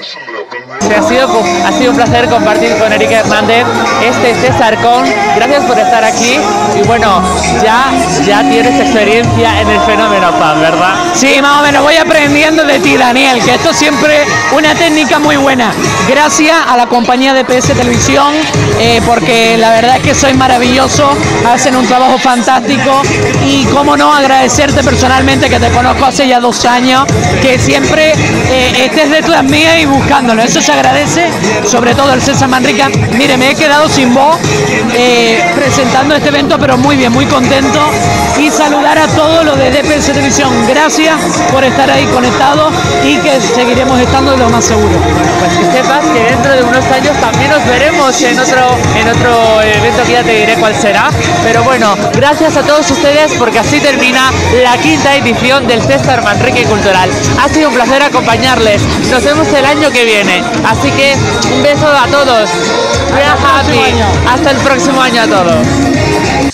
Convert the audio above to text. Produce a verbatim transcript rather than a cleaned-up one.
Sí, ha sido, ha sido un placer compartir con Erika Hernández este César Con. Gracias por estar aquí. Y bueno, ya, ya tienes experiencia en el fenómeno fan, ¿verdad? Sí, más o menos voy aprendiendo de ti, Daniel, que esto siempre una técnica muy buena. Gracias a la compañía de P S Televisión, eh, porque la verdad es que soy maravilloso, hacen un trabajo fantástico y cómo no agradecerte personalmente, que te conozco hace ya dos años, que siempre eh, estés detrás mía y buscándolo. Eso se agradece, sobre todo el César Manrique. Mire, me he quedado sin voz eh, presentando este evento, pero muy bien, muy contento, y saludar a todos los de P S Televisión. Gracias por estar ahí conectados y que seguiremos estando de lo más seguro. Pues que sepas que dentro de unos años también nos veremos en otro, en otro evento que ya te diré cuál será. Pero bueno, gracias a todos ustedes porque así termina la quinta edición del César Manrique Cultural. Ha sido un placer acompañarles. Nos vemos el año que viene. Así que un beso a todos. Hasta el próximo año a todos.